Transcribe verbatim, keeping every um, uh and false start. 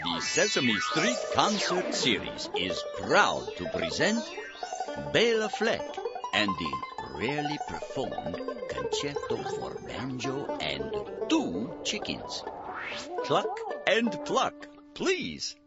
The Sesame Street Concert Series is proud to present Bela Fleck and the rarely performed Concerto for Banjo and Two Chickens. Cluck and pluck, please.